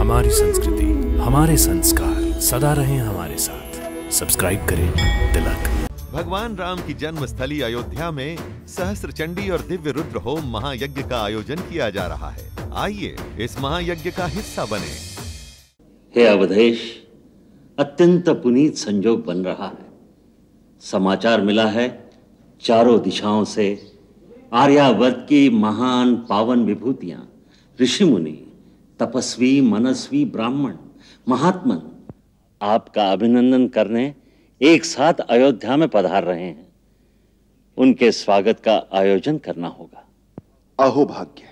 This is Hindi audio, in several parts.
हमारी संस्कृति, हमारे संस्कार सदा रहें हमारे साथ। सब्सक्राइब करें तिलक। भगवान राम की जन्मस्थली अयोध्या में सहस्त्र चंडी और दिव्य रुद्र होम महायज्ञ का आयोजन किया जा रहा है। आइए इस महायज्ञ का हिस्सा बने। हे अवधेश, अत्यंत पुनीत संयोग बन रहा है। समाचार मिला है चारों दिशाओं से आर्यावर्त की महान पावन विभूतियां, ऋषि मुनि, तपस्वी, मनस्वी, ब्राह्मण, महात्मन आपका अभिनंदन करने एक साथ अयोध्या में पधार रहे हैं। उनके स्वागत का आयोजन करना होगा। अहो भाग्य,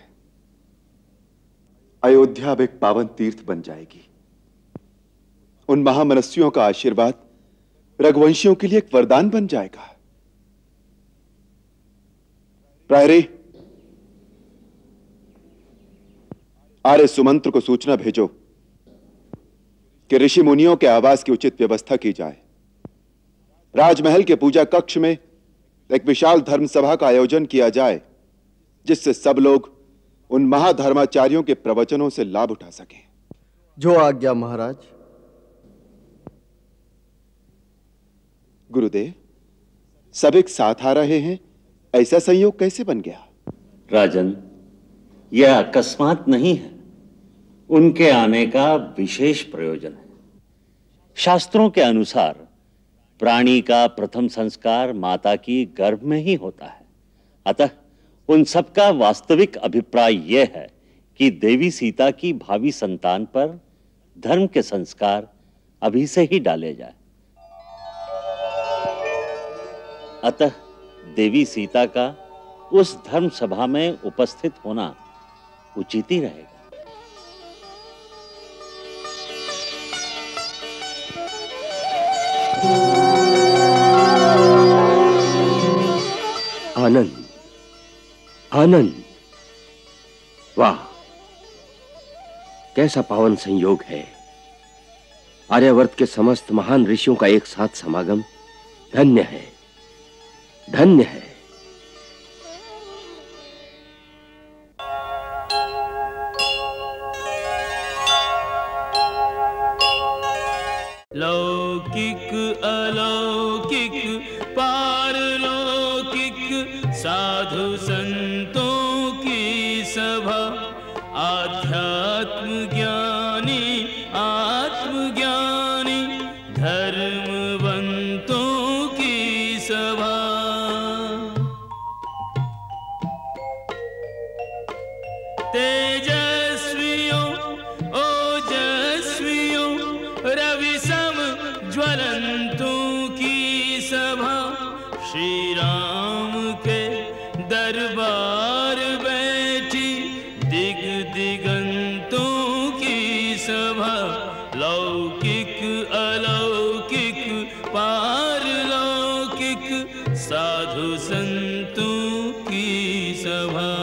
अयोध्या अब एक पावन तीर्थ बन जाएगी। उन महामनस्वियों का आशीर्वाद रघुवंशियों के लिए एक वरदान बन जाएगा। प्रायरे, आर्य सुमंत्र को सूचना भेजो कि ऋषि मुनियों के आवास की उचित व्यवस्था की जाए। राजमहल के पूजा कक्ष में एक विशाल धर्म सभा का आयोजन किया जाए, जिससे सब लोग उन महाधर्माचार्यों के प्रवचनों से लाभ उठा सकें। जो आज्ञा महाराज। गुरुदेव, सब एक साथ आ रहे हैं, ऐसा संयोग कैसे बन गया? राजन, यह अकस्मात नहीं है। उनके आने का विशेष प्रयोजन है। शास्त्रों के अनुसार प्राणी का प्रथम संस्कार माता की गर्भ में ही होता है। अतः उन सबका वास्तविक अभिप्राय यह है कि देवी सीता की भावी संतान पर धर्म के संस्कार अभी से ही डाले जाए। अतः देवी सीता का उस धर्म सभा में उपस्थित होना उचित ही रहेगा। आनंद, आनंद, वाह, कैसा पावन संयोग है। आर्यावर्त के समस्त महान ऋषियों का एक साथ समागम धन्य है, धन्य है। लौकिक अलौकिक पारलौकिक साधु संतों की सभा, आध्यात्म ज्ञानी आत्मज्ञानी धर्मवंतों की सभा। तेजस्वियों ओजस्वियों रवि सम ज्वलंतों की सभा, श्री राम के दरबार बैठी दिग दिगंतों की सभा, लौकिक अलौकिक पारलौकिक साधु संतों की सभा।